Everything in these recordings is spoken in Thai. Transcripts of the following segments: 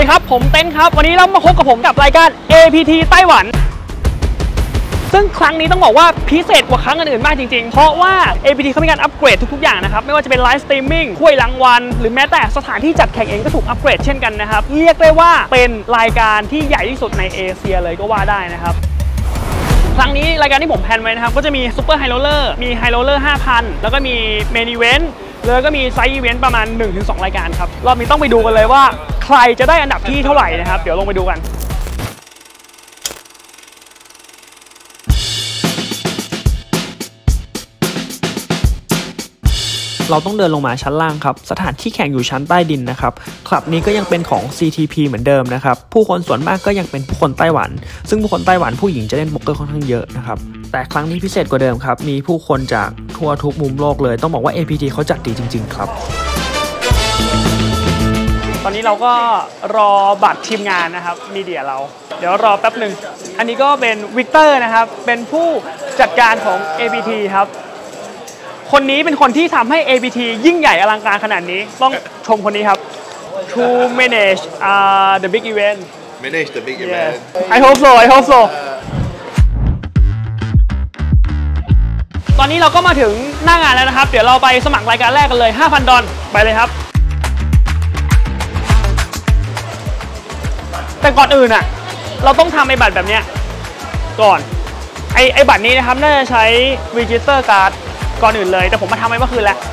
ดีครับผมเต้นครับวันนี้เรามาพบกับผมกับรายการ APT ไต้หวันซึ่งครั้งนี้ต้องบอกว่าพิเศษกว่าครั้งอื่นๆมากจริงๆเพราะว่า APT เขามีการอัปเกรดทุกๆอย่างนะครับไม่ว่าจะเป็นไลฟ์สตรีมมิ่งถ้วยรางวัลหรือแม้แต่สถานที่จัดแข่งเองก็ถูกอัปเกรดเช่นกันนะครับเรียกได้ว่าเป็นรายการที่ใหญ่ที่สุดในเอเชียเลยก็ว่าได้นะครับครั้งนี้รายการที่ผมแพลนไว้นะครับก็จะมีซูเปอร์ไฮโรลเลอร์มีไฮโรลเลอร์ 5,000 แล้วก็มีเมนอีเวนต์แล้วก็มีไซส์อีเวนต์ประมาณ 1-2 รายการครับรอบนี้ต้องไปดูกันเลยว่าใครจะได้อันดับที่เท่าไหร่นะครับเดี๋ยวลงไปดูกันเราต้องเดินลงมาชั้นล่างครับสถานที่แข่งอยู่ชั้นใต้ดินนะครับคลับนี้ก็ยังเป็นของ CTP เหมือนเดิมนะครับผู้คนส่วนมากก็ยังเป็นผู้คนไต้หวันซึ่งผู้คนไต้หวันผู้หญิงจะเล่นโป๊กเกอร์ค่อนข้างเยอะนะครับแต่ครั้งนี้พิเศษกว่าเดิมครับมีผู้คนจากทั่วทุกมุมโลกเลยต้องบอกว่า APT เขาจัดดีจริงๆครับตอนนี้เราก็รอบัตรทีมงานนะครับมีเดียเราเดี๋ยวรอแป๊บหนึ่งอันนี้ก็เป็นวิกเตอร์นะครับเป็นผู้จัดการของ APT ครับคนนี้เป็นคนที่ทำให้ APT ยิ่งใหญ่อลังการขนาดนี้ต้องชมคนนี้ครับ To manage the big event manage the big event I hope so ตอนนี้เราก็มาถึงหน้างานแล้วนะครับเดี๋ยวเราไปสมัครรายการแรกกันเลย 5,000 ดอลไปเลยครับแต่ก่อนอื่นอ่ะเราต้องทำไอ้บัตรแบบเนี้ยก่อนไอ้บัตรนี้นะครับน่าจะใช้ Register Cardก่อนอื่นเลยแต่ผมมาทำไว้เมื่อคืนแล้ว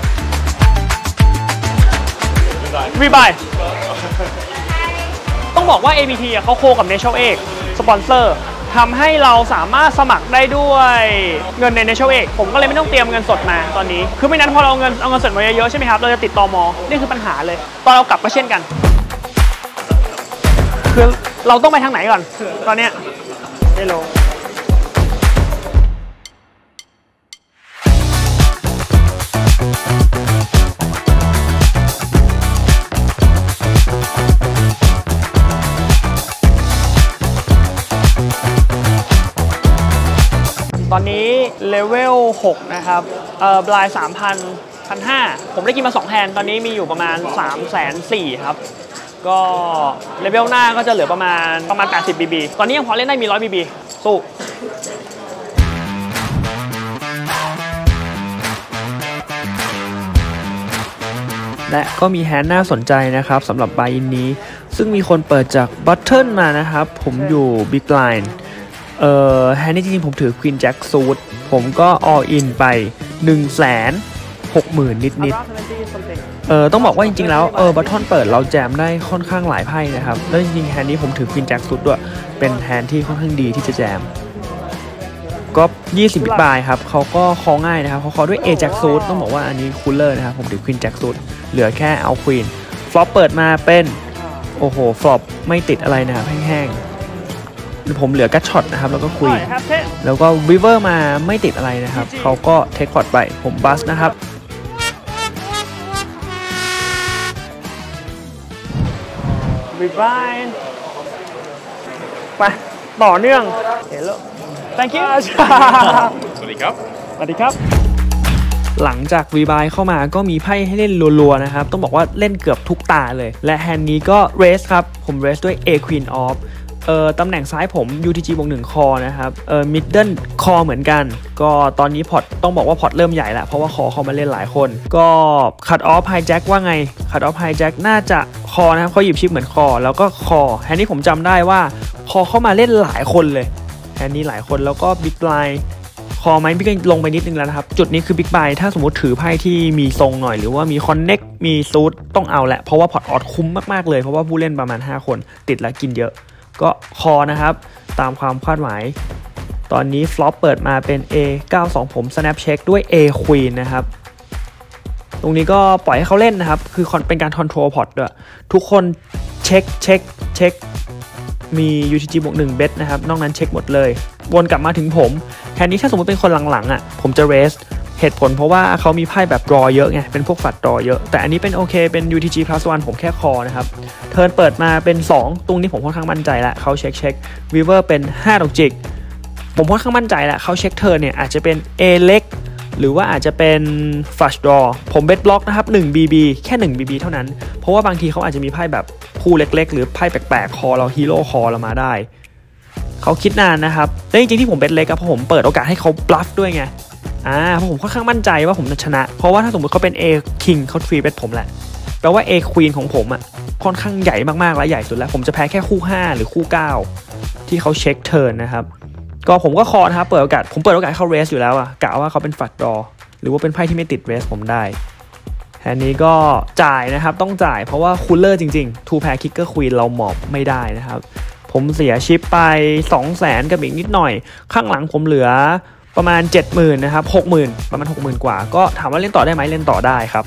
รีบายต้องบอกว่า APT เขาโคกับ Natural Egg สปอนเซอร์ทำให้เราสามารถสมัครได้ด้วยเงินใน Natural Egg ผมก็เลยไม่ต้องเตรียมเงินสดมาตอนนี้คือไม่นั้นพอเราเอาเงินสดมาเยอะๆใช่ไหมครับเราจะติดตม.นี่คือปัญหาเลยตอนเรากลับก็เช่นกันคือเราต้องไปทางไหนก่อนตอนเนี้ยไม่รู้ตอนนี้เลเวล 6 นะครับบลาย 3,500 ผมได้กินมา2แทนตอนนี้มีอยู่ประมาณ 3,400,000 ครับก็เลเวลหน้าก็จะเหลือประมาณ80 BB ตอนนี้ยังพอเล่นได้มี100 BB สู้และก็มีแฮนด์น่าสนใจนะครับสำหรับไบอินนี้ซึ่งมีคนเปิดจากบัตเทิลมานะครับผมอยู่บิ๊กไลน์แฮนด์นี้จริงๆผมถือ Queen Jack Suit ผมก็ all in ไป 160,000 นิดๆต้องบอกว่าจริงๆแล้วบัตเทิลเปิดเราแจมได้ค่อนข้างหลายไพ่นะครับแล้วจริงๆแฮนด์นี้ผมถือ Queen Jack Suit ด้วยเป็นแฮนด์ที่ค่อนข้างดีที่จะแจมก็20 บิ๊กบายครับเขาก็คอง่ายนะครับเขาคอด้วย A Jack Suit ต้องบอกว่าอันนี้คูลเลอร์นะครับผมถือ Queen Jack Suit เหลือแค่เอา Queen ฟลอปเปิดมาเป็นโอ้โหฟลอปไม่ติดอะไรนะครับแห้งผมเหลือกัตช็อตนะครับแล้วก็คุยแล้วก็วิเวอร์มาไม่ติดอะไรนะครับเขาก็เทคพอร์ตไปผมบัสนะครับวิบายไปต่อเนื่องเห็นแล้ว thank you สวัสดีครับสวัสดีครับหลังจากรีบายเข้ามาก็มีไพ่ให้เล่นรัวๆนะครับต้องบอกว่าเล่นเกือบทุกตาเลยและแฮนด์นี้ก็เรสครับผมเรสด้วย A Queen Offตำแหน่งซ้ายผม UTG บวก1คอนะครับmiddle คอเหมือนกันก็ตอนนี้พอร์ตต้องบอกว่าพอร์ตเริ่มใหญ่แล้วเพราะว่าคอเข้ามาเล่นหลายคนก็ cut off hijack ว่าไง cut off hijack น่าจะคอนะครับเขาหยิบชิปเหมือนคอแล้วก็คอแฮนด์นี้ผมจำได้ว่าคอเข้ามาเล่นหลายคนเลยแฮนด์นี้หลายคนแล้วก็ big blind คอไหมพี่ก็ลงไปนิดนึงแล้วนะครับจุดนี้คือ big blind ถ้าสมมติถือไพ่ที่มีทรงหน่อยหรือว่ามี connect มีซูทต้องเอาแหละเพราะว่าพอร์ตออดคุ้มมากๆเลยเพราะว่าผู้เล่นประมาณ5คนติดแล้วกินเยอะก็คอนะครับตามความคาดหมายตอนนี้ฟลอปเปิดมาเป็น A92 ผม snap check ด้วย A Queen นะครับตรงนี้ก็ปล่อยให้เขาเล่นนะครับคือเป็นการ control pot ด้วยทุกคนเช็คมี UTG บวก1เบสนะครับนอกนั้นเช็คหมดเลยวนกลับมาถึงผมแทนนี้ถ้าสมมติเป็นคนหลังๆอ่ะผมจะ raise เหตุผลเพราะว่าเขามีไพ่แบบรอเยอะไงเป็นพวกฝัดรอเยอะแต่อันนี้เป็นโอเคเป็น UTG +1 ผมแค่คอนะครับเทิร์นเปิดมาเป็น2ตรงนี้ผมค่อนข้างมั่นใจแล้วเขาเช็ควีเวอร์เป็น5ดอกจิกผมค่อนข้างมั่นใจแล้วเขาเช็คเทิร์นเนี่ยอาจจะเป็น A เล็กหรือว่าอาจจะเป็น flush draw ผมเบสบล็อกนะครับ1 BB แค่1 BB เท่านั้นเพราะว่าบางทีเขาอาจจะมีไพ่แบบคู่เล็กๆหรือไพ่แปลกๆคอเราฮีโร่คอเรามาได้เขาคิดนานนะครับแต่จริงๆที่ผมเบ็ดเล็กเพราะผมเปิดโอกาสให้เขาบลัฟด้วยไงเพราะผมค่อนข้างมั่นใจว่าผมจะชนะเพราะว่าถ้าสมมติเขาเป็น A King เขาฟรีเบ็ดผมแหละแปลว่า A Queen ของผมค่อนข้างใหญ่มากๆและใหญ่สุดแล้วผมจะแพ้แค่คู่5หรือคู่9ที่เขาเช็คเทิร์นนะครับก็ผมก็คอนะครับเปิดโอกาสผมเปิดโอกาสเขาเรสอยู่แล้วกะว่าเขาเป็นฟัดดอหรือว่าเป็นไพ่ที่ไม่ติดเรสผมได้แฮนนี้ก็จ่ายนะครับต้องจ่ายเพราะว่าคูลเลอร์จริงๆทูแพร์คิกเกอร์ควีนเราหมอบไม่ได้นะครับผมเสียชิปไป 200,000 กับอีกนิดหน่อยข้างหลังผมเหลือประมาณ 70,000 นะครับ 60,000 ประมาณ 60,000 กว่าก็ถามว่าเล่นต่อได้ไหมเล่นต่อได้ครับ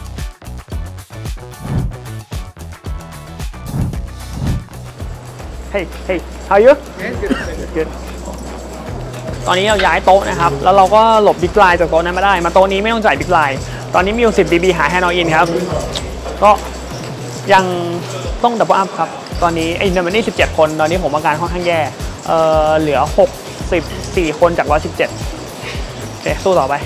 Hey how are you good ตอนนี้เราย้ายโต๊ะนะครับแล้วเราก็หลบบิ๊กไลน์จากโต๊ะนั้นมาได้มาโต๊ะนี้ไม่ต้องจ่ายบิ๊กไลน์ตอนนี้มีอยู่10 BB หาแฮนด์ออินครับก็ยังต้องดับเบิลอัพครับตอนนี้ไอ้เนอร์มันนี่17คนตอนนี้ผมอาการค่อนข้างแย่เหลือ64คนจาก117โอเคสู้ต่อไป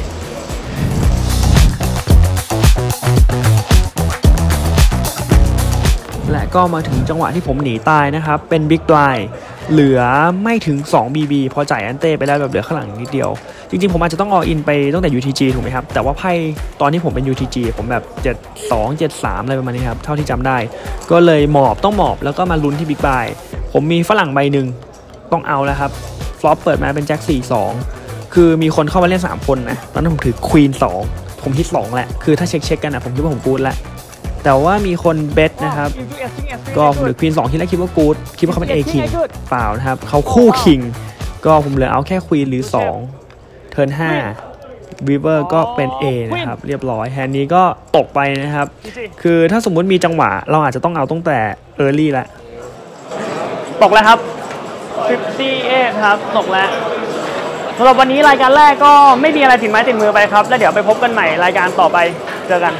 และก็มาถึงจังหวะที่ผมหนีตายนะครับเป็นบิ๊กไลน์เหลือไม่ถึง2 BB พอจ่ายอันเต้ไปแล้วแบบเหลือข้างหลังนิดเดียวจริงๆผมอาจจะต้องออลอินไปตั้งแต่ UTG ถูกไหมครับแต่ว่าไพ่ตอนที่ผมเป็น UTG ผมแบบ72 73อะไรประมาณนี้ครับเท่าที่จำได้ก็เลยต้องหมอบแล้วก็มาลุ้นที่บิ๊กไลน์ผมมีฝรั่งใบหนึ่งต้องเอาแล้วครับฟลอปเปิดมาเป็นแจ็ค4-2คือมีคนเข้ามาเล่น3คนนะตอนนั้นผมถือควีน2ผมฮิต2แหละคือถ้าเช็คกันผมคิดว่าผมกู๊ดแล้วแต่ว่ามีคนเบสนะครับก็ผมเหลือควีน2ที่แรกคิดว่ากู๊ดคิดว่าเขาเป็น A King เปล่านะครับเขาคู่คิงก็ผมเหลือเอาแค่ควีนหรือ2เทิร์น5วีเวอร์ก็เป็น A นะครับเรียบร้อยแฮนด์นี้ก็ตกไปนะครับคือถ้าสมมุติมีจังหวะเราอาจจะต้องเอาตั้งแต่ Early แล้วตกแล้วครับ58ครับตกแล้วสำหรับวันนี้รายการแรกก็ไม่มีอะไรติดไม้ติดมือไปครับแล้วเดี๋ยวไปพบกันใหม่รายการต่อไปเจอกัน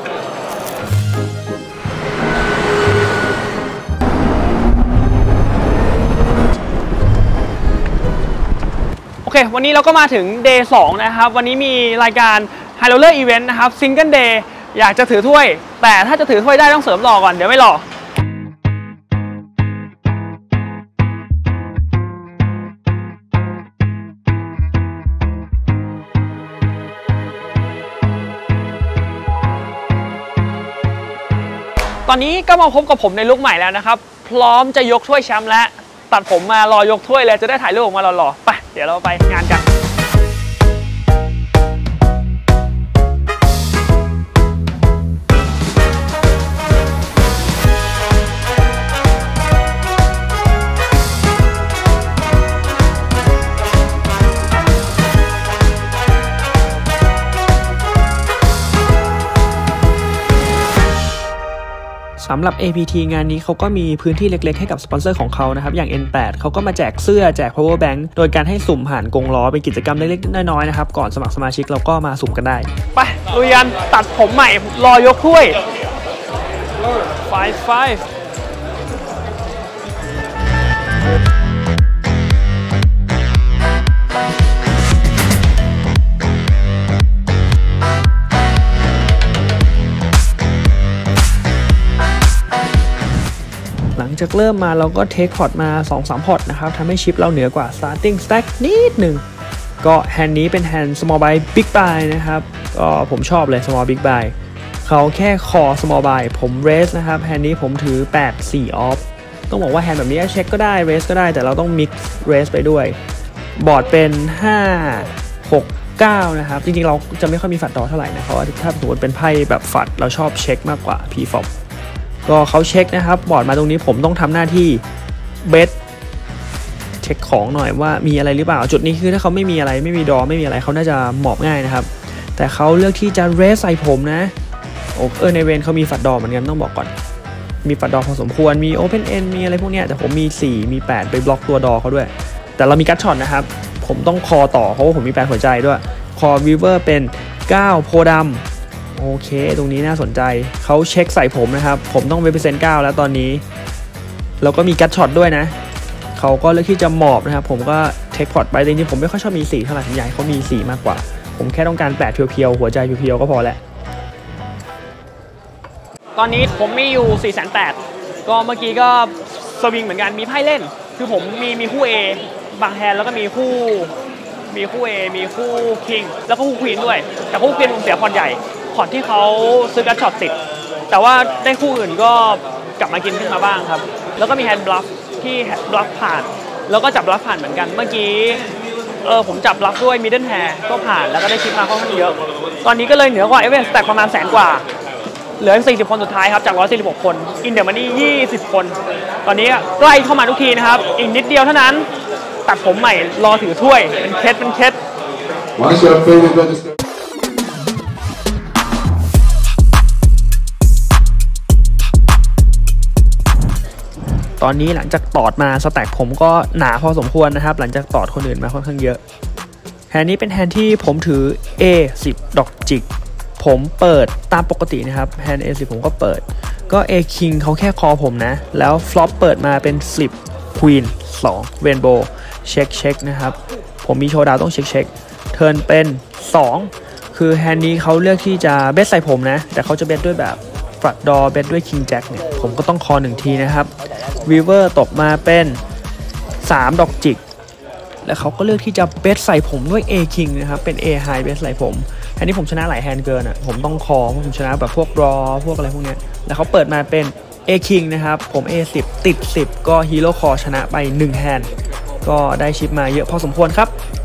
โอเควันนี้เราก็มาถึง Day 2นะครับวันนี้มีรายการ High Roller Event นะครับ Single Day อยากจะถือถ้วยแต่ถ้าจะถือถ้วยได้ต้องเสริมหล่อก่อนเดี๋ยวไม่หล่อตอนนี้ก็มาพบกับผมในลุคใหม่แล้วนะครับพร้อมจะยกถ้วยแชมป์แล้วตัดผมมารอยกถ้วยเลยจะได้ถ่ายรูปออกมาหล่อๆไปเดี๋ยวเราไปงานกันสำหรับ APT งานนี้เขาก็มีพื้นที่เล็กๆให้กับสปอนเซอร์ของเขานะครับอย่าง N8 เขาก็มาแจกเสื้อแจก power bank โดยการให้สุ่มผ่านกรงล้อเป็นกิจกรรมเล็กๆน้อยๆนะครับก่อนสมัครสมาชิกเราก็มาสุ่มกันได้ไปลุยกันตัดผมใหม่รอยกถ้วย5 หลังจากเริ่มมาเราก็เทคพอร์ตมา 2-3 พอร์ตนะครับทำให้ชิปเราเหนือกว่า starting stack นิดหนึ่งก็แฮนด์นี้เป็นแฮนด์ small buy big buy นะครับก็ผมชอบเลย small big buy เขาแค่คอ small buy ผม raise นะครับแฮนด์นี้ผมถือ8-4 off ต้องบอกว่าแฮนด์แบบนี้เช็คก็ได้ raise ก็ได้แต่เราต้อง mix raise ไปด้วยบอร์ดเป็น5-6-9 นะครับจริงๆเราจะไม่ค่อยมีฝัดดอเท่าไหร่นะเพราะว่าถ้าสมมติเป็นไพ่แบบฝัดเราชอบเช็คมากกว่า p-flopก็เขาเช็คนะครับบอร์ดมาตรงนี้ผมต้องทำหน้าที่เบสเช็คของหน่อยว่ามีอะไรหรือเปล่าจุดนี้คือถ้าเขาไม่มีอะไรไม่มีดอไม่มีอะไรเขาน่าจะหมอบง่ายนะครับแต่เขาเลือกที่จะเรสใส่ผมนะในเวนเขามีฝัดดอเหมือนกันต้องบอกก่อนมีฝัดดอพอสมควรมี Open End มีอะไรพวกนี้แต่ผมมี4มี8ไปบล็อกตัวดอเขาด้วยแต่เรามีกัตช็อตนะครับผมต้องคอต่อเพราะว่าผมมี8หัวใจด้วยคอวิเวอร์เป็น9โพดำโอเคตรงนี้น่าสนใจเขาเช็คใส่ผมนะครับผมต้องเปอร์เซ็นต์9แล้วตอนนี้แล้วก็มีกัตช็อตด้วยนะเขาก็เลือกที่จะหมอบนะครับผมก็เทคพอร์ตไปจริงๆผมไม่ค่อยชอบมี4เท่าไหร่ผมอยากให้เขามี4มากกว่าผมแค่ต้องการ8เพียวๆหัวใจเพียวๆก็พอแล้วตอนนี้ผมมีอยู่480,000 ก็เมื่อกี้ก็สวิงเหมือนกันมีไพ่เล่นคือผมมีคู่ A บางแฮนด์แล้วก็มีคู่ A มีคู่คิงแล้วก็คู่ควีนด้วยแต่คู่ควีนผมเสียพอร์ตใหญ่พอร์ตที่เขาซื้อกัตช็อตติดแต่ว่าได้คู่อื่นก็กลับมากินขึ้นมาบ้างครับแล้วก็มีแฮนด์บลัฟที่บลัฟผ่านแล้วก็จับบลัฟผ่านเหมือนกันเมื่อกี้ผมจับบลัฟด้วยมิดเดิลแฮร์ก็ผ่านแล้วก็ได้ชิปมาค่อนข้างเยอะตอนนี้ก็เลยเหนือกว่าเอเวนสแต็กประมาณแสนกว่าเหลือ40 คนสุดท้ายครับจาก146 คนอินเดอร์มันนี่20 คนตอนนี้ใกล้เข้ามาทุกทีนะครับอีกนิดเดียวเท่านั้นตัดผมใหม่รอถือถ้วยเป็นเคสตอนนี้หลังจากตอดมาสแต็กผมก็หนาพอสมควรนะครับหลังจากตอดคนอื่นมาค่อนข้างเยอะแฮนด์นี้เป็นแฮนด์ที่ผมถือ A10 ดอกจิกผมเปิดตามปกตินะครับแฮนด์ A10 ผมก็เปิดก็ A King เขาแค่คอผมนะแล้วฟลอปเปิดมาเป็น Flip Queen 2 Rainbow เช็คนะครับผมมีโชว์ดาวต้องเช็คเทิร์นเป็น2คือแฮนด์นี้เขาเลือกที่จะเบสใส่ผมนะแต่เขาจะเบสด้วยแบบฟลัดดอเบสด้วย King Jack เนี่ยผมก็ต้องคอ1ทีนะครับวีเวอร์ตกมาเป็น3ดอกจิกแล้วเขาก็เลือกที่จะเบสใส่ผมด้วย A King นะครับเป็น A High เบสใส่ผมอันนี้ผมชนะหลายแฮนด์เกินอ่ะผมต้องคอผมชนะแบบพวกรอพวกอะไรพวกเนี้ยแล้วเขาเปิดมาเป็น A King นะครับผม A10 ติด10ก็ฮีโร่คอชนะไป1แฮนด์ก็ได้ชิปมาเยอะพอสมควรครับ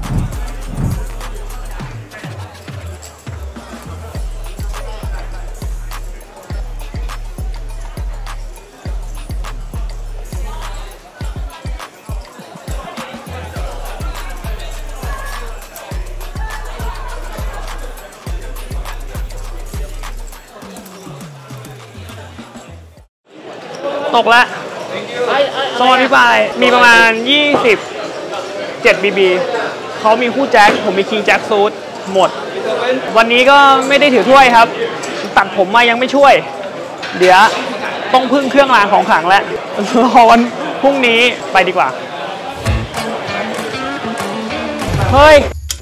ตกละสมอลพี่ปายมีประมาณ27 BB เขามีคู่แจ็คผมมีคิงแจ็คซูดหมดวันนี้ก็ไม่ได้ถือถ้วยครับตัดผมมายังไม่ช่วยเดี๋ยวต้องพึ่งเครื่องรางของขลังแล้วรอวันพรุ่งนี้ไปดีกว่าเฮ้ย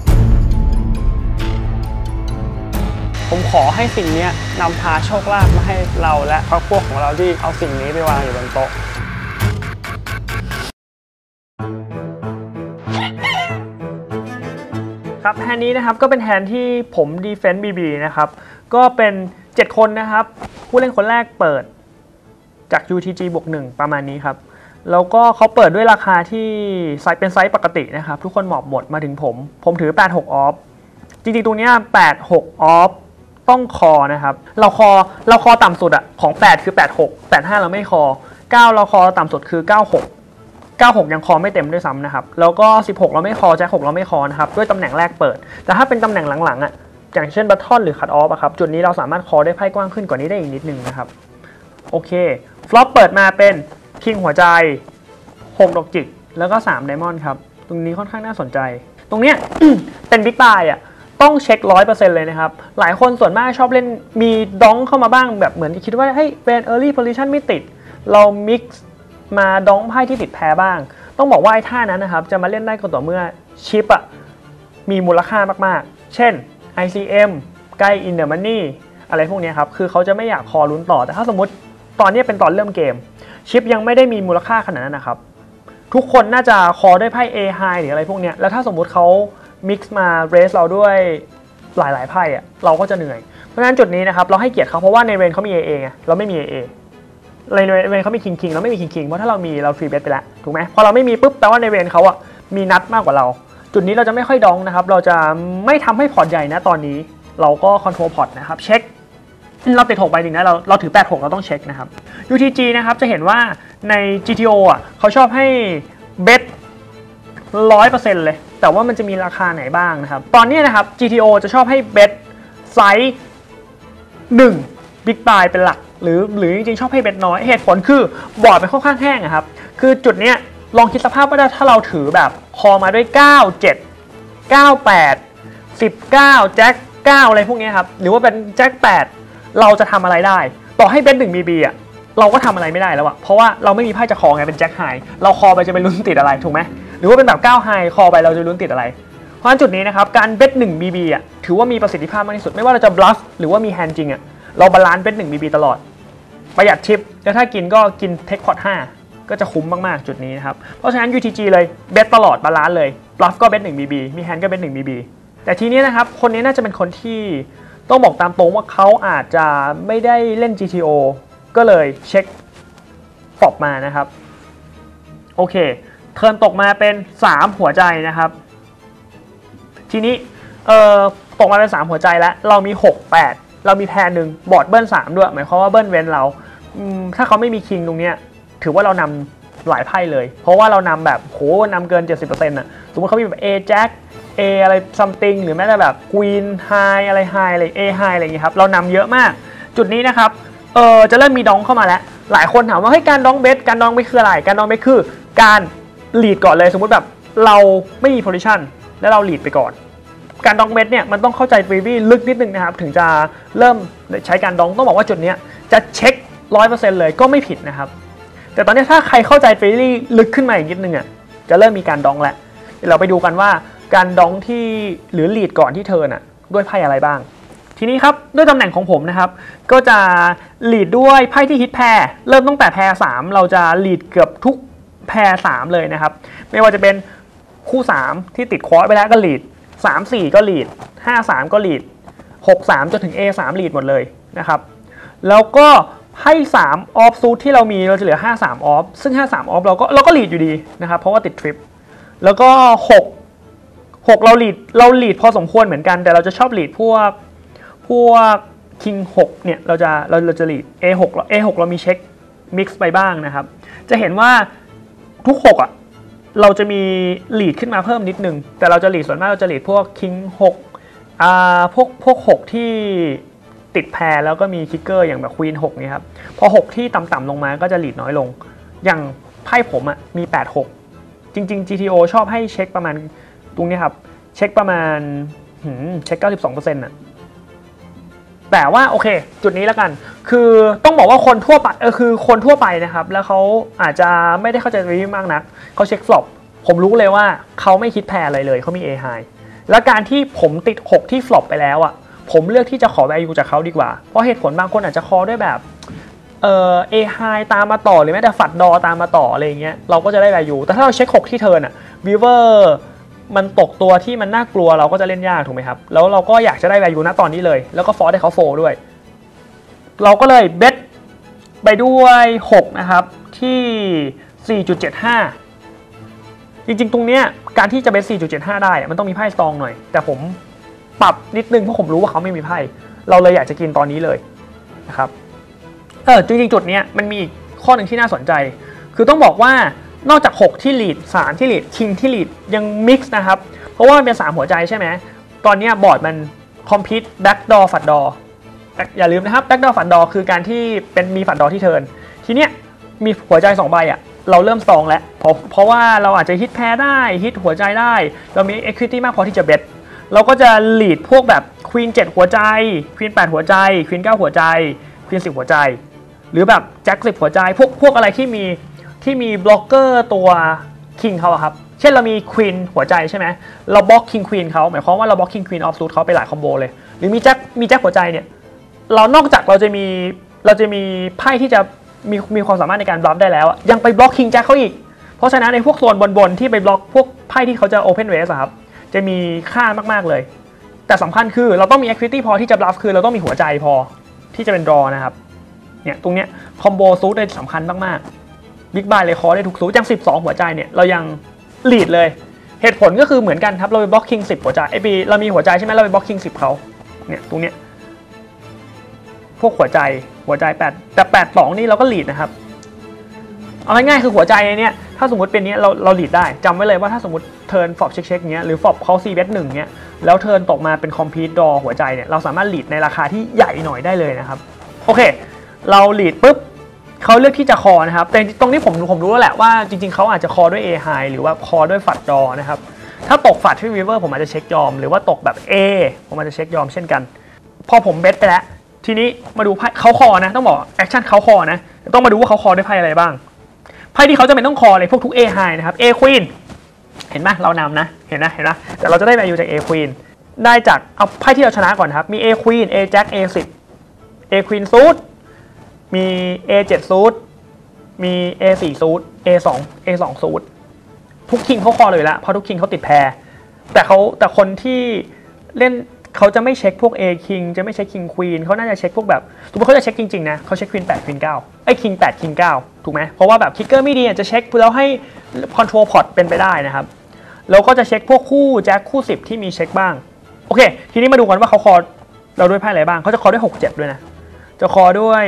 ผมขอให้สิ่งนี้นำพาโชคลาภมาให้เราและครอบครัวของเราที่เอาสิ่งนี้ไปวางอยู่บนโต๊ะครับแฮนด์นี้นะครับก็เป็นแฮนด์ที่ผมดีเฟนส์ BB นะครับก็เป็น7 คนนะครับผู้เล่นคนแรกเปิดจาก UTG บวก 1ประมาณนี้ครับแล้วก็เขาเปิดด้วยราคาที่ไซส์เป็นไซส์ปกตินะครับทุกคนหมอบหมดมาถึงผมถือ86ออฟจริงๆตรงนี้86ออฟต้องคอนะครับเราคอต่ำสุดอะของ8คือ86 85เราไม่คอ9เราคอต่ำสุดคือ96ยังคอไม่เต็มด้วยซ้ำนะครับแล้วก็16เราไม่คอแจ็ค6เราไม่คอนะครับด้วยตำแหน่งแรกเปิดแต่ถ้าเป็นตำแหน่งหลังๆอะอย่างเช่นบัตทอนหรือคัตออฟอะครับจุดนี้เราสามารถคอได้ไพ่กว้างขึ้นกว่านี้ได้อีกนิดนึงนะครับโอเคฟลอปเปิดมาเป็นคิงหัวใจ6ดอกจิกแล้วก็3ไดมอนด์ครับตรงนี้ค่อนข้างน่าสนใจตรงเนี้ย เป็นบิ๊กบายอะต้องเช็ค 100% เลยนะครับหลายคนส่วนมากชอบเล่นมีดองเข้ามาบ้างแบบเหมือนคิดว่าให้เป็น early position ไม่ติดเรา mix มาดองไพ่ที่ติดแพ้บ้างต้องบอกว่าไอ้ท่านั้นนะครับจะมาเล่นได้ก็ต่อเมื่อชิปอะมีมูลค่ามากๆเช่น ICM ใกล้ In the Money อะไรพวกนี้ครับคือเขาจะไม่อยากคอลุ้นต่อแต่ถ้าสมมติตอนนี้เป็นตอนเริ่มเกมชิปยังไม่ได้มีมูลค่าขนาดนั้นนะครับทุกคนน่าจะคอด้วยไพ่ A high หรืออะไรพวกนี้แล้วถ้าสมมติเขามิกซ์มาเรสเราด้วยหลายๆไพ่อะเราก็จะเหนื่อยเพราะฉะนั้นจุดนี้นะครับเราให้เกียรติเขาเพราะว่าในเรนเขามี AA ไงเราไม่มี AA ในเรนเขามีคิงเราไม่มีคิงเพราะถ้าเรามีเราฟรีเบสไปแล้วถูกไหมพอเราไม่มีปุ๊บแปลว่าในเรนเขาอะมีนัดมากกว่าเราจุดนี้เราจะไม่ค่อยดองนะครับเราจะไม่ทำให้พอร์ตใหญ่นะตอนนี้เราก็คอนโทรลพอร์ตนะครับเช็คเราติด6ใบหนึ่งนะเราถือ86เราต้องเช็คนะครับ UTG นะครับจะเห็นว่าใน GTO อ่ะเขาชอบให้เบส100% เลยแต่ว่ามันจะมีราคาไหนบ้างนะครับตอนนี้นะครับ GTO จะชอบให้เบสไซส์1 Big Buy เป็นหลักหรือจริงๆชอบให้เบสน้อยเหตุผลคือบอร์ดมันค่อนข้างแห้งครับคือจุดเนี้ยลองคิดสภาพว่าถ้าเราถือแบบคอมาด้วย97 98 19แจ็ค9อะไรพวกนี้ครับหรือว่าเป็นแจ็ค8เราจะทำอะไรได้ต่อให้เบส1 BB อ่ะเราก็ทำอะไรไม่ได้แล้วอะเพราะว่าเราไม่มีไพ่จะคอไงเป็นแจ็คไฮเราคอไปจะเป็นลุ้นติดอะไรถูกไหมหรือว่าเป็นแบบ9ไฮคอไปเราจะลุ้นติดอะไรเพราะฉะนั้นจุดนี้นะครับการเบส1 BB อ่ะถือว่ามีประสิทธิภาพมากที่สุดไม่ว่าเราจะบลัฟหรือว่ามีแฮนด์จริงอ่ะเราบาลานซ์เบส1 BB ตลอดประหยัดชิปแล้วถ้ากินก็กินเทคพอร์ต5ก็จะคุ้มมากๆจุดนี้นะครับเพราะฉะนั้น UTG เลยเบสตลอดบาลานซ์เลยบลัฟก็เบส1 BB มีแฮนด์ก็เบส1 BB แต่ทีนี้นะครับคนนี้น่าจะเป็นคนที่ต้องบอกตามตรงว่าเขาอาจจะไม่ได้เล่น GTO ก็เลยเช็คฟอบมานะครับโอเคเทิร์นตกมาเป็น3หัวใจนะครับทีนี้ตกมาเป็น3หัวใจแล้วเรามี6 8เรามีแพรหนึ่งบอร์ดเบิ้ล3ด้วยหมายความว่าเบิ้ลเว้นเราถ้าเขาไม่มีคิงตรงเนี้ยถือว่าเรานำหลายไพ่เลยเพราะว่าเรานำแบบโหนำเกิน 70% น่ะสมมติเขามีแบบ A Jack A อะไร something หรือแม้แต่แบบ Queen High อะไร High อะไร A High อะไรอย่างเงี้ยครับเรานำเยอะมากจุดนี้นะครับจะเริ่มมีดองเข้ามาแล้วหลายคนถามว่าเฮ้ยการดองเบสคืออะไรการดองเบสคือการลีดก่อนเลยสมมุติแบบเราไม่มี position แล้วเราลีดไปก่อนการดองเบสเนี่ยมันต้องเข้าใจฟรีวี่ลึกนิดนึงนะครับถึงจะเริ่มใช้การดองต้องบอกว่าจุดนี้จะเช็ค 100% เลยก็ไม่ผิดนะครับแต่ตอนนี้ถ้าใครเข้าใจฟรีวี่ลึกขึ้นมาอีกนิดนึงอ่ะจะเริ่มมีการดองแล้วเดี๋ยวเราไปดูกันว่าการดองที่หรือลีดก่อนที่เธอน่ะด้วยไพ่อะไรบ้างทีนี้ครับด้วยตำแหน่งของผมนะครับก็จะลีดด้วยไพ่ที่ฮิตแพรเริ่มตั้งแต่แพร3เราจะลีดเกือบทุกแพร3เลยนะครับไม่ว่าจะเป็นคู่3ที่ติดควอตไปแล้วก็ลีด3-4 ก็ลีด5-3 ก็ลีด6-3 จนถึง A3 ลีดหมดเลยนะครับแล้วก็ไพ่3ออฟซูทที่เรามีเราจะเหลือ5-3ออฟซึ่ง5-3ออฟเราก็ลีดอยู่ดีนะครับเพราะว่าติดทริปแล้วก็6เราลีดพอสมควรเหมือนกันแต่เราจะชอบลีดพวกคิง6เนี่ยเราจะลีด A6 เรามีเช็คมิกซ์ไปบ้างนะครับจะเห็นว่าทุก6อ่ะเราจะมีลีดขึ้นมาเพิ่มนิดนึงแต่เราจะลีดส่วนมากเราจะลีดพวกคิง6พวก6ที่ติดแพรแล้วก็มีคิกเกอร์อย่างแบบควีน6นี่ครับพอ6ที่ต่ำๆลงมาก็จะลีดน้อยลงอย่างไพ่ผมอ่ะมี8-6จริงๆ GTO ชอบให้เช็คประมาณตรงนี้ครับเช็คประมาณเช็ค 92% น่ะแต่ว่าโอเคจุดนี้แล้วกันคือต้องบอกว่าคนทั่วไปคือคนทั่วไปนะครับแล้วเขาอาจจะไม่ได้เข้าใจรีวิวมากนักเขาเช็คฟลอปผมรู้เลยว่าเขาไม่คิดแพรอะไรเลยเขามี A high และการที่ผมติด6ที่ฟลอปไปแล้วอ่ะผมเลือกที่จะขอ value จากเขาดีกว่าเพราะเหตุผลบางคนอาจจะคอด้วยแบบA high ตามมาต่อหรือแม้แต่ฝัดดอตามมาต่ออะไรอย่างเงี้ยเราก็จะได้ value แต่ถ้าเราเช็ค6ที่เทิร์นอ่ะ Weaverมันตกตัวที่มันน่ากลัวเราก็จะเล่นยากถูกไหมครับแล้วเราก็อยากจะได้ value ณตอนนี้เลยแล้วก็ฟอร์สให้เขาโฟด้วย เราก็เลยเบสไปด้วย6นะครับที่ 4.75 จริงๆตรงเนี้ยการที่จะเบส 4.75 ได้มันต้องมีไพ่สตรองหน่อยแต่ผมปรับนิดนึงเพราะผมรู้ว่าเขาไม่มีไพ่เราเลยอยากจะกินตอนนี้เลยนะครับจริงๆจุดนี้มันมีอีกข้อหนึ่งที่น่าสนใจคือต้องบอกว่านอกจาก6ที่ลีด3ที่ลีดคิงที่ลีดยังมิกซ์นะครับเพราะว่ามันเป็น3หัวใจใช่ไหมตอนนี้บอร์ดมันคอมพิวต์แบ็กดอร์ฝัดดออย่าลืมนะครับแบ็กดอร์ฝัดดอคือการที่เป็นมีฝัดดอที่เทิร์นทีเนี้ยมีหัวใจ2ใบอ่ะเราเริ่มสตรองแล้วเพราะว่าเราอาจจะฮิตแพรได้ฮิตหัวใจได้เรามี equity มากพอที่จะเบสเราก็จะลีดพวกแบบควีน7หัวใจควีน8หัวใจควีน9หัวใจควีน10หัวใจหรือแบบแจ็ค10หัวใจพวกอะไรที่มีบล็อกเกอร์ตัวคิงเขาอะครับเช่นเรามีควีนหัวใจใช่ไหมเราบล็อกคิงควีนเขาหมายความว่าเราบล็อกคิงควีนออฟซูทเขาไปหลายคอมโบเลยหรือมีแจ็คหัวใจเนี่ยเรานอกจากเราจะมีไพ่ที่จะมีความสามารถในการบล็อกได้แล้วยังไปบล็อกคิงแจ็คเขาอีกเพราะฉะนั้นในพวกโซนบนที่ไปบล็อกพวกไพ่ที่เขาจะโอเพนเรสครับจะมีค่ามากๆเลยแต่สำคัญคือเราต้องมี equity พอที่จะบลัฟคือเราต้องมีหัวใจพอที่จะเป็นดรอนะครับเนี่ยตรงเนี้ยคอมโบซูทได้สำคัญมากๆบิ๊กบายเลยคอได้ทุกซูทอย่าง12หัวใจเนี่ยเรายังลีดเลยเหตุผลก็คือเหมือนกันครับเราไปบล็อกคิง10หัวใจเรามีหัวใจใช่ไหมเราไปบล็อกคิง10เขาเนี่ยตรงเนี้ยพวกหัวใจ8แต่8-2นี่เราก็ลีดนะครับเอาง่ายๆคือหัวใจเนี่ยถ้าสมมติเป็นนี้เราลีดได้จำไว้เลยว่าถ้าสมมติเทิร์นฟอบเช็คเงี้ยหรือฟอบเขา4เบส1เงี้ยแล้วเทิร์นตกมาเป็นคอมพิวต์ดอหัวใจเนี่ยเราสามารถลีดในราคาที่ใหญ่หน่อยได้เลยนะครับโอเคเราลีดปุ๊บเขาเลือกที่จะคอนะครับแต่ตรงนี้ผมรู้แล้วแหละว่าจริงๆเขาอาจจะคอด้วย A high หรือว่าคอด้วยฝัดดอนะครับถ้าตกฝัดที่ Weaver ผมอาจจะเช็คยอมหรือว่าตกแบบ A ผมอาจจะเช็คยอมเช่นกันพอผมเบสไปแล้วทีนี้มาดูไพ่เขาคอนะต้องบอกแอคชั่นเขาคอนะต้องมาดูว่าเขาคอด้วยไพ่อะไรบ้างไพ่ที่เขาจะเป็นต้องคอเลยพวกทุก A high นะครับ A queen เห็นไหมเรานำนะเห็นนะแต่เราจะได้ value จาก A queen ได้จากเอาไพ่ที่เราชนะก่อนครับมี A queen A jack A 10 A queen suit มี A7 ซูทมี A4 ซูท A2 ซูททุกคิงเขาคอเลยละเพราะทุกคิงเขาติดแพรแต่คนที่เล่นเขาจะไม่เช็คพวก A King จะไม่เช็ค King Queen เขาน่าจะเช็คพวกแบบสมมติเขาจะเช็คจริงๆนะเขาเช็ค Queen 8 Queen 9ไอ้ King 8 King 9ถูกไหมเพราะว่าแบบคิกเกอร์ไม่ดีจะเช็คแล้วให้ Control Pot เป็นไปได้นะครับแล้วก็จะเช็คพวกคู่แจ็คคู่10ที่มีเช็คบ้างโอเคทีนี้มาดูกันว่าเขาคอเราด้วยไพ่อะไรบ้างเขาจะคอด้วย6-7ด้วยนะจะคอด้วย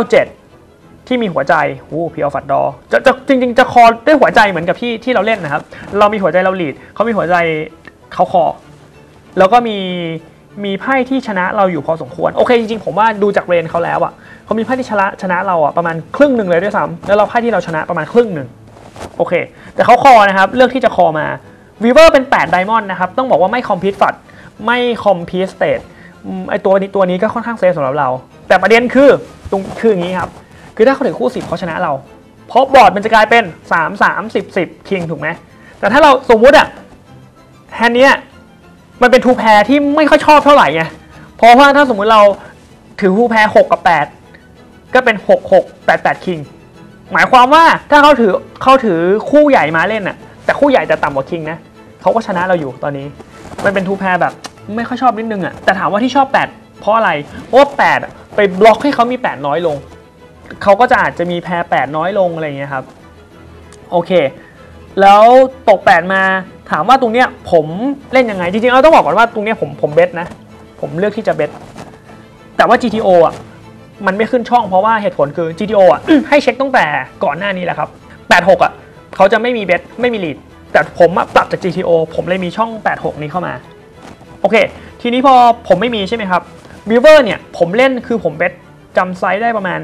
9-7ที่มีหัวใจพีเอาฟัดดอจะจริงๆจะคอด้วยหัวใจเหมือนกับที่เราเล่นนะครับเรามีหัวใจเราลีดเขามีหัวใจเขาคอแล้วก็มีไพ่ที่ชนะเราอยู่พอสมควรโอเคจริงๆผมว่าดูจากเรนเขาแล้วอ่ะเขามีไพ่ที่ชนะเราอ่ะประมาณครึ่งหนึ่งเลยด้วยซ้ำแล้วเราไพ่ที่เราชนะประมาณครึ่งหนึ่งโอเคแต่เขาคอนะครับเลือกที่จะคอมาวีเวอร์เป็น8ไดมอนด์นะครับต้องบอกว่าไม่คอมพิวต์ฟัดไม่คอมพิวต์สเตทไอตัวนี้ก็ค่อนข้างเซฟสำหรับเราแต่ประเด็นคืออย่างนี้ครับคือถ้าเขาถือคู่10เขาชนะเราเพราะบอร์ดมันจะกลายเป็น3-3-10คิงถูกไหมแต่ถ้าเราสมมุติอ่ะแฮนด์เนี้ยมันเป็นทูแพรที่ไม่ค่อยชอบเท่าไหร่ไงเพราะว่าถ้าสมมุติเราถือทูแพร6กับ8ก็เป็น6-6-8-8คิงหมายความว่าถ้าเขาถือคู่ใหญ่มาเล่นน่ะแต่คู่ใหญ่แต่ต่ำกว่าคิงนะเขาก็ชนะเราอยู่ตอนนี้มันเป็นทูแพรแบบไม่ค่อยชอบนิดนึงอ่ะแต่ถามว่าที่ชอบ8เพราะอะไรเพราะว่า8ไปบล็อกให้เขามี8น้อยลงเขาก็จะอาจจะมีแพร8น้อยลงอะไรอย่างเงี้ยครับโอเคแล้วตก8มาถามว่าตรงเนี้ยผมเล่นยังไงจริงๆเราต้องบอกก่อนว่าตรงเนี้ยผมเบสนะผมเลือกที่จะเบสแต่ว่า GTO อ่ะมันไม่ขึ้นช่องเพราะว่าเหตุผลคือ GTO อ่ะ ให้เช็คตั้งแต่ก่อนหน้านี้แหละครับ86อ่ะเขาจะไม่มีเบสไม่มีลีดแต่ผมปรับจาก GTO ผมเลยมีช่อง86นี้เข้ามาโอเคทีนี้พอผมไม่มีใช่ไหมครับวิวเวอร์เนี่ยผมเล่นคือผมเบสจำไซส์ได้ประมาณ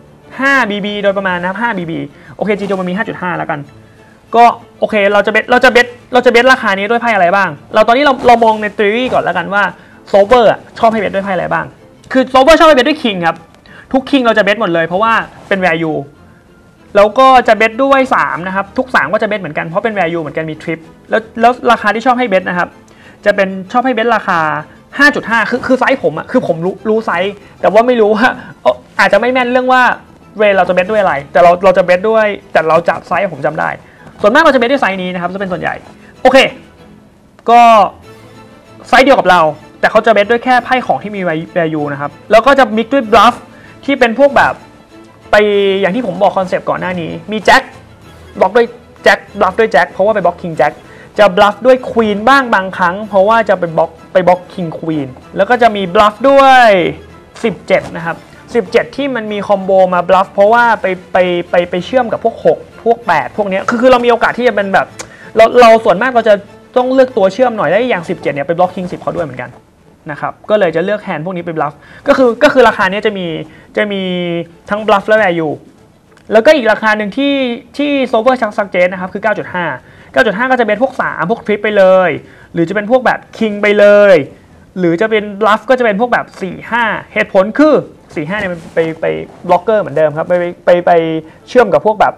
5 BB โดยประมาณนะ5 BB โอเค GTO มันมี 5.5 แล้วกันก็โอเคเราจะเบสราคานี้ด้วยไพ่อะไรบ้างตอนนี้เรามองในทฤษฎีก่อนแล้วกันว่าโซเวอร์ชอบให้เบสด้วยไพ่อะไรบ้างคือโซเวอร์ชอบให้เบสด้วยคิงครับทุกคิงเราจะเบสหมดเลยเพราะว่าเป็น value แล้วก็จะเบสด้วย3นะครับทุก3ก็จะเบสเหมือนกันเพราะเป็น value เหมือนกันมีทริปแล้วราคาที่ชอบให้เบสนะครับจะเป็นชอบให้เบสราคา 5.5 คือไซส์ผมอะคือผมรู้ไซส์แต่ว่าไม่รู้ว่าอาจจะไม่แม่นเรื่องว่าเรนเราจะเบสด้วยอะไรแต่เราจะเบสด้วยแต่เราจับไซส์ผมจำได้ส่วนมากเราจะเบสด้วยไซส์นี้นะครับจะเป็นส่วนใหญ่โอเคก็ไซส์เดียวกับเราแต่เขาจะเบสด้วยแค่ไพ่ของที่มี value นะครับแล้วก็จะมิกด้วยบลัฟที่เป็นพวกแบบไปอย่างที่ผมบอกคอนเซปต์ก่อนหน้านี้มีแจ็คบล็อกด้วยแจ็คบลัฟด้วยแจ็คเพราะว่าไปบล็อกคิงแจ็คจะบลัฟด้วยควีนบ้างบางครั้งเพราะว่าจะไปบล็อกคิงควีนแล้วก็จะมีบลัฟด้วย17นะครับ17ที่มันมีคอมโบมาบลัฟเพราะว่าไปเชื่อมกับพวก6พวก8พวกนี้คือเรามีโอกาสที่จะเป็นแบบเราส่วนมากเราจะต้องเลือกตัวเชื่อมหน่อยได้อย่าง17เนี่ยไปบล็อกคิง10เขาด้วยเหมือนกันนะครับก็เลยจะเลือกแฮนด์พวกนี้ไปบลัฟก็คือราคานี้จะมีทั้งบลัฟและ value แล้วก็อีกราคาหนึ่งที่โซเวอร์ชักซักเจนนะครับคือ 9.5 ก็จะเป็นพวก3พวกทริปไปเลยหรือจะเป็นพวกแบบคิงไปเลยหรือจะเป็นบลัฟก็จะเป็นพวกแบบ4-5เหตุผลคือ4-5เนี่ยมันไปบล็อกเกอร์เหมือนเดิมครับไปเชื่อมกับพวกแบบ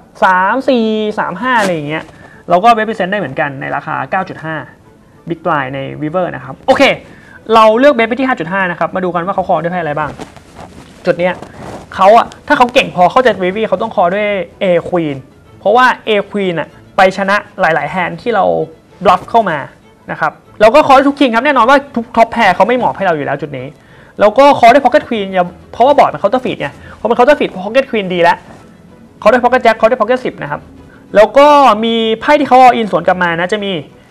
3-4-3-5อะไรอย่างเงี้ยเราก็เรปเปอร์เซนต์ได้เหมือนกันในราคา 9.5 Big Blind ใน River นะครับโอเคเราเลือกเบสไปที่ 5.5 นะครับมาดูกันว่าเขาคอด้วยไพ่อะไรบ้างจุดเนี้ยเขาอะถ้าเขาเก่งพอเขาจะเววี่เขาต้องคอด้วย A Queen เพราะว่า A Queen อะไปชนะหลายๆแฮนด์ที่เราบลัฟเข้ามานะครับแล้วก็คอด้วยทุกคิงครับแน่นอนว่าทุกท็อปแพร์เขาไม่เหมาะให้เราอยู่แล้วจุดนี้แล้วก็คอด้วย Pocket Queen เพราะว่าบอร์ดมันเคาน์เตอร์ฟีดไงพอมันเคาน์เตอร์ฟีด Pocket Queen ดีแล้วเขาได้ Pocket Jack เขาได้ Pocket 10นะครับแล้วก็มีไพ่ที่เขาเอาอินสวนกลับมานะจะมี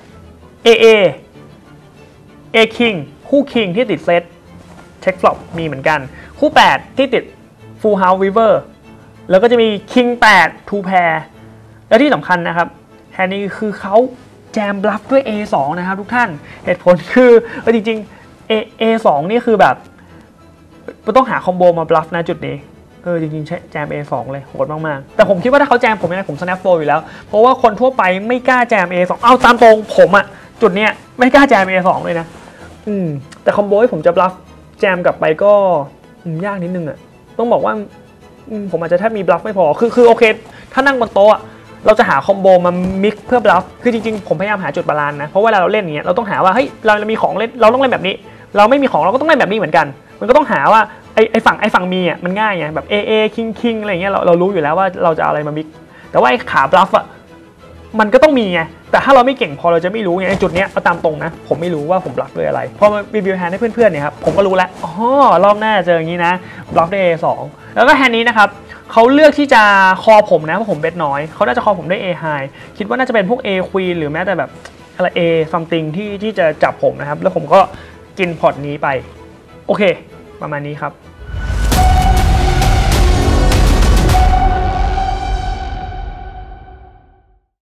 A King คู่ King ที่ติดเซตเช็คฟลอปมีเหมือนกันคู่8ที่ติด Full House River แล้วก็จะมี King 8 2 pair และที่สำคัญนะครับแฮนด์นี้คือเขาแจมบลัฟด้วย A2 นะครับทุกท่านเหตุผลคือจริงๆA2 นี่คือแบบต้องหาคอมโบมาบลัฟนะจุดนี้จริงๆใช้แจม A2 เลยโหดมากๆแต่ผมคิดว่าถ้าเขาแจมผมยังไงผม snap 4อยู่แล้วเพราะว่าคนทั่วไปไม่กล้าแจม A2 เอาตามตรงผมอะจุดเนี้ยไม่กล้าแจม A2 เลยนะแต่คอมโบที่ผมจะบลัฟแจมกลับไปก็ยากนิดนึงอะต้องบอกว่าผมอาจจะแทบมีบลัฟไม่พอคือโอเคถ้านั่งบนโต๊ะเราจะหาคอมโบมามิกเพื่อบลัฟคือจริงๆผมพยายามหาจุดบาลานซ์นะเพราะเวลาเราเล่นอย่างเงี้ยเราต้องหาว่าเฮ้ยเรามีของเล่นเราต้องเล่นแบบนี้เราไม่มีของเราก็ต้องเล่นแบบนี้เหมือนกันมันก็ต้องหาว่าไไอ้ฝั่งมีอ่ะมันง่ายไงแบบ AA King อะไรเงี้ยเรารู้อยู่แล้วว่าเราจะอะไรมามิกแต่ว่าไอ้ขาบลัฟอ่ะมันก็ต้องมีไงแต่ถ้าเราไม่เก่งพอเราจะไม่รู้ไงจุดเนี้ยเอาตามตรงนะผมไม่รู้ว่าผมบลัฟด้วยอะไรพอมารีวิวแฮนด์ให้เพื่อนๆเนี่ยครับผมก็รู้แล้วอ๋อรอบหน้าเจออย่างนี้นะบลัฟด้วย A2 แล้วก็แฮนด์นี้นะครับเขาเลือกที่จะคอผมนะเพราะผมเบสน้อยเขาน่าจะคอผมด้วย A high คิดว่าน่าจะเป็นพวก A queen หรือแม้แต่แบบอะไร A something ที่จะจับผมนะครับแล้วผมก็กินพอร์ตนี้ไปโอเคประมาณนี้ครับ